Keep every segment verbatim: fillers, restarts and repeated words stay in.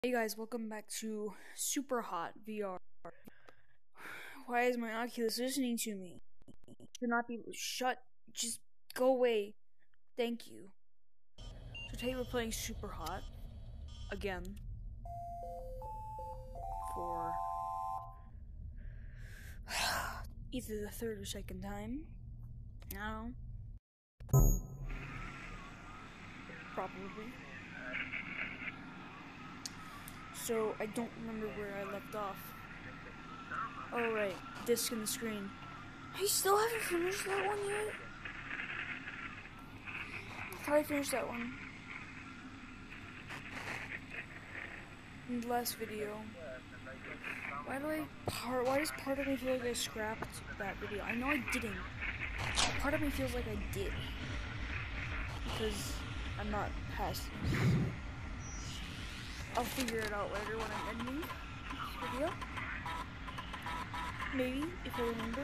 Hey guys, welcome back to Super Hot V R. Why is my Oculus listening to me? Should not be shut. Just go away. Thank you. So today we're playing Super Hot again for either the third or second time. I don't know. Probably. So I don't remember where I left off. Oh right, disc in the screen. I still haven't finished that one yet. I thought I finished that one in the last video. Why do I part? Why does part of me feel like I scrapped that video? I know I didn't. Part of me feels like I did because I'm not past this. I'll figure it out later when I'm editing this video. Maybe, if I remember.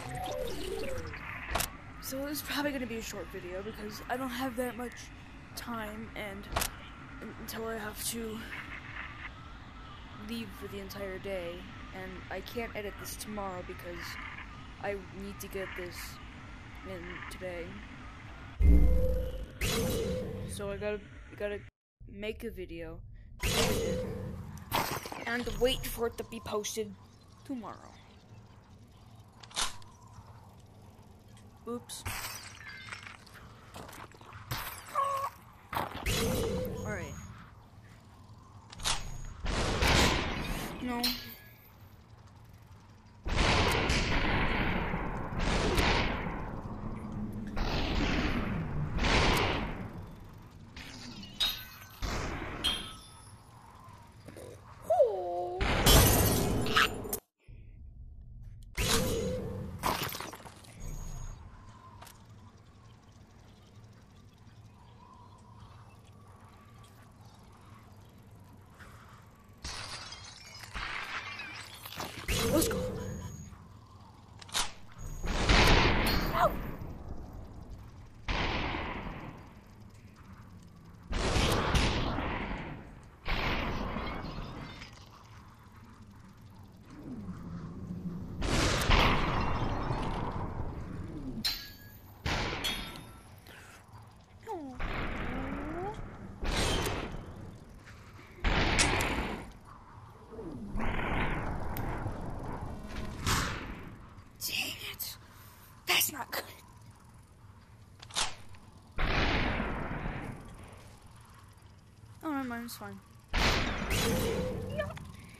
So it's probably going to be a short video because I don't have that much time and until I have to leave for the entire day, and I can't edit this tomorrow because I need to get this in today. So I gotta, I gotta make a video and wait for it to be posted tomorrow. Oops. Alright. No. Let's go. No. That's not good. Oh, never mind, it's fine. No.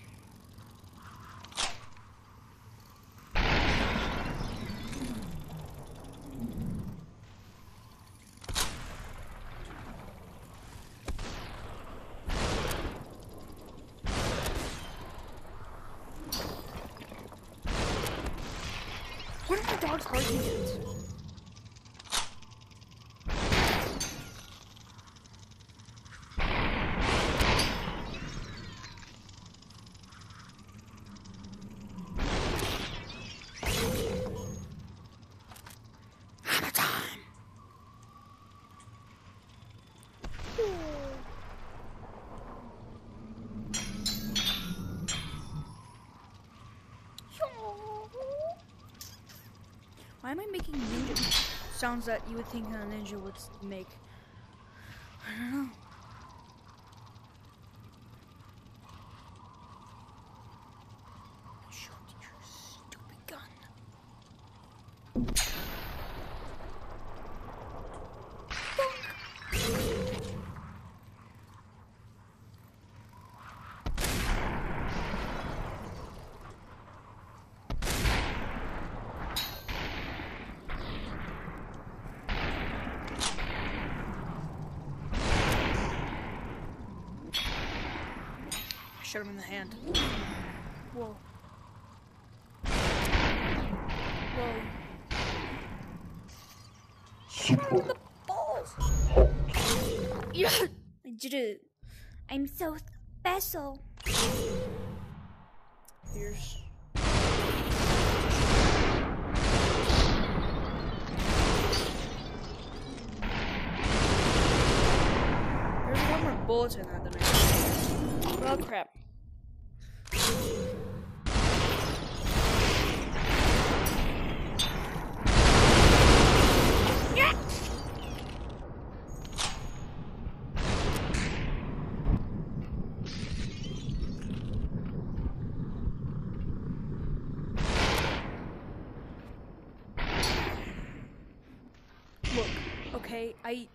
What are my dogs barking at? Hammer time! Why am I making ninja sounds that you would think a ninja would make? I don't know. Shoot your stupid gun. Shot him in the hand. Whoa. Whoa. Shot him in the balls! Yeah! I did it. I'm so special. Here's... There's one more bullet in that than I Oh crap. Yeah. Look, okay, I...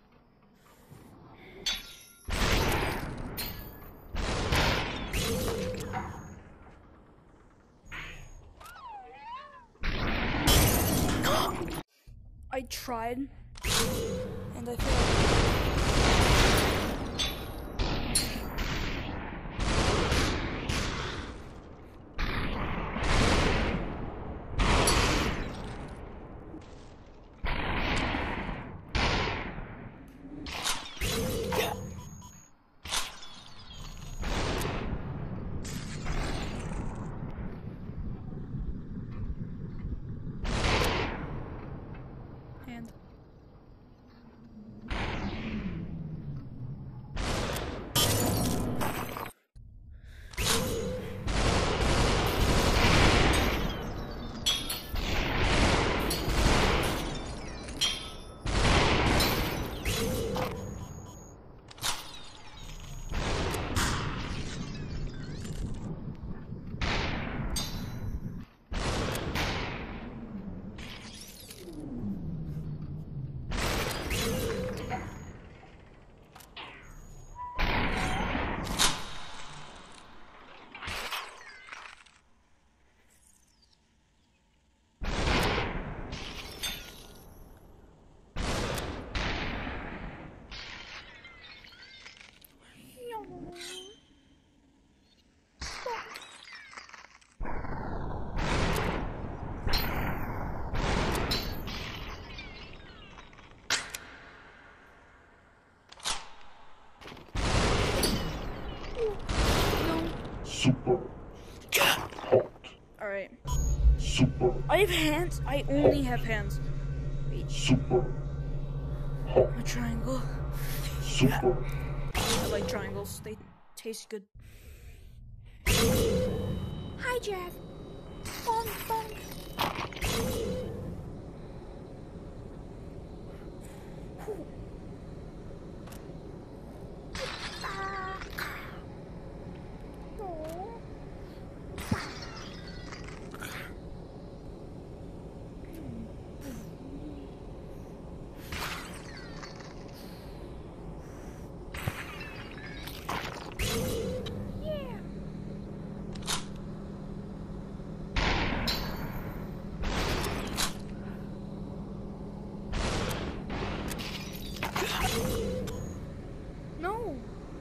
I tried, and I failed. And... Super hot. Alright. Super. I have hands. I only have hands. Wait. Super hot. A triangle. Super. I like triangles. They taste good. Hi, Jeff. Bonk, bonk. Whew. No.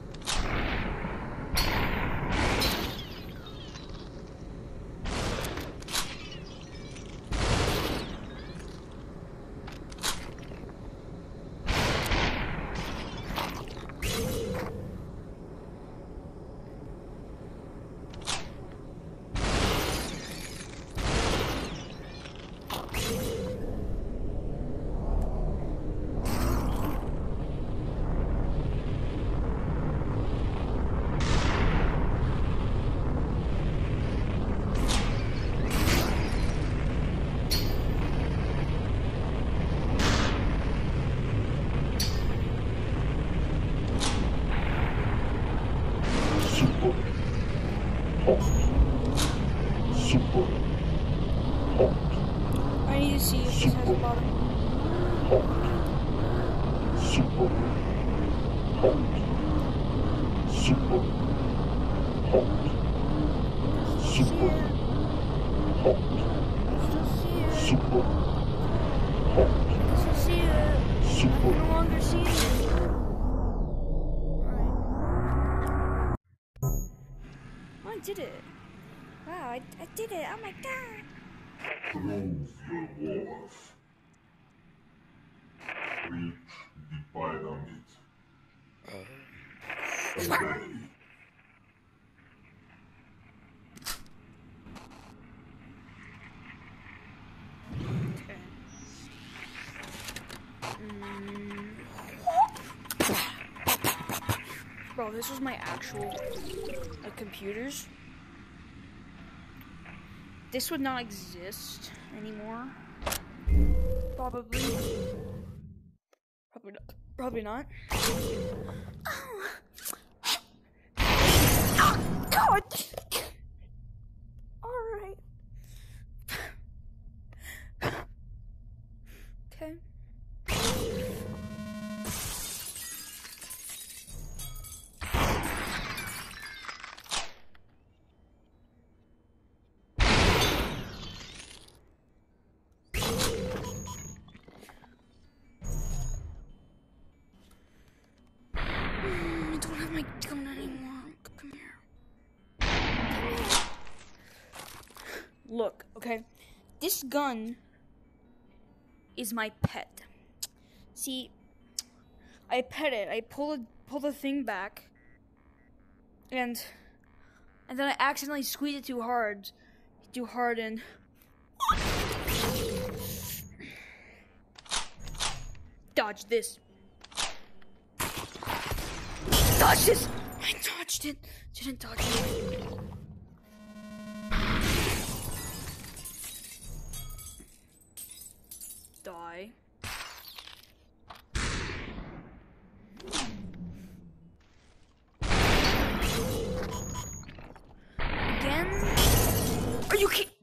Super hot. Super hot. I need to see if this has a bottom. Hot. Super hot. Super hot. Super hot. Super hot. Still see it. I Super can no longer see it. Alright. I did it. Wow, I, I did it. Oh my god. Prove your worth. Reach the pyramid. Obey. Okay. Mm. Bro, this was my actual like computers. This would not exist anymore. Probably. Probably not. Probably not. Oh, God! Alright. Okay. I don't have my gun anymore. Come here. Come here. Look, okay? This gun is my pet. See, I pet it. I pull it, pull the thing back, and and then I accidentally squeeze it too hard, too hard, and dodge this. Dodge this. I dodged it. Didn't dodge it. Die. Again? Are you kidding?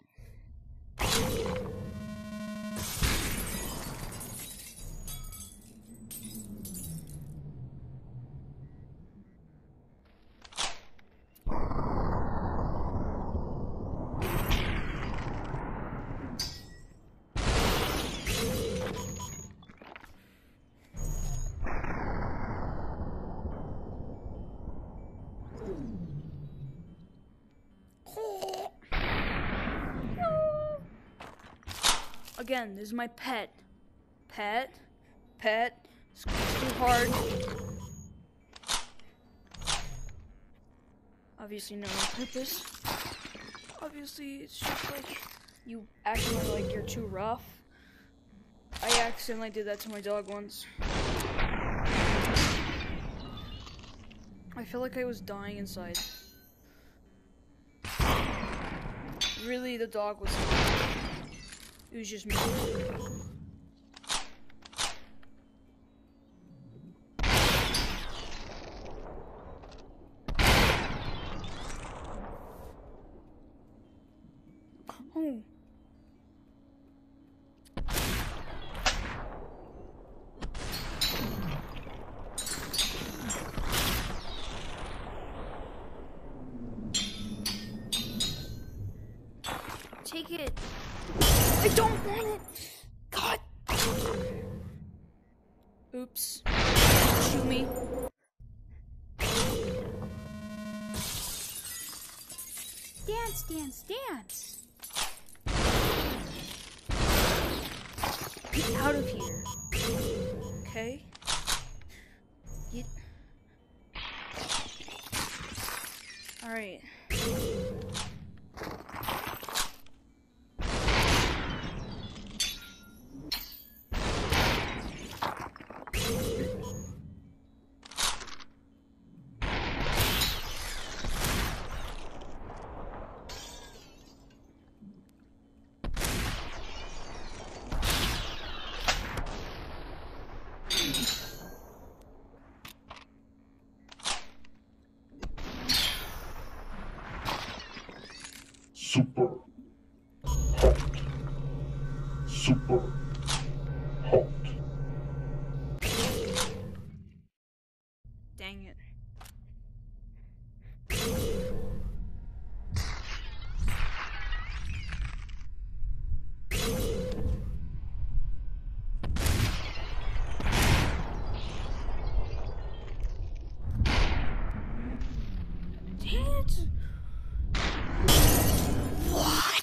Again, this is my pet. Pet. Pet. Squeeze too hard. Obviously not on purpose. Obviously, it's just like you acting like you're too rough. I accidentally did that to my dog once. I feel like I was dying inside. Really, the dog was fine. It was just me. Oh. Take it. I don't want it. God. Oops. Shoot me. Dance, dance, dance. Get out of here. Okay. Get. All right. Super hot. Super hot. Dang it. Dang it. What?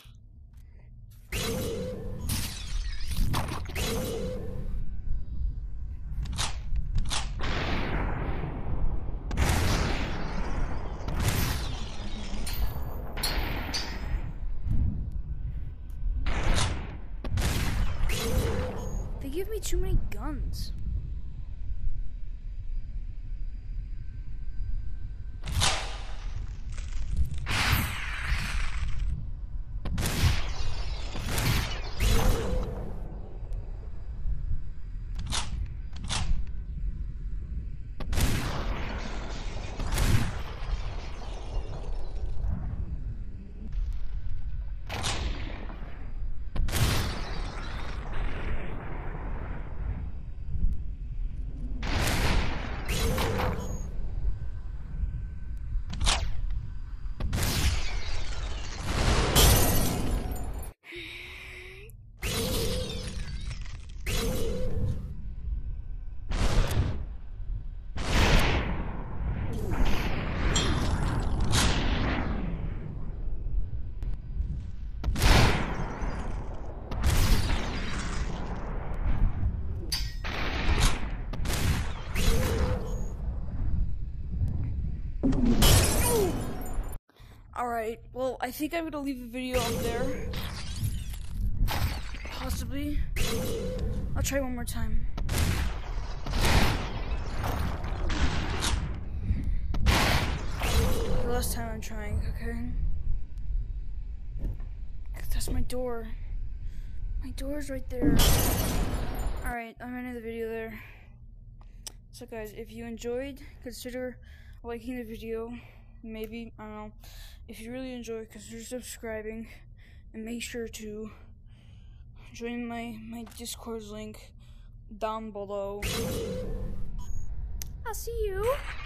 They give me too many guns. Alright, well, I think I'm gonna leave the video up there. Possibly. I'll try one more time. The last time I'm trying, okay? That's my door. My door's right there. Alright, I'm ending the video there. So guys, if you enjoyed, consider liking the video. Maybe, I don't know. If you really enjoyed, consider subscribing. And make sure to join my, my Discord link down below. I'll see you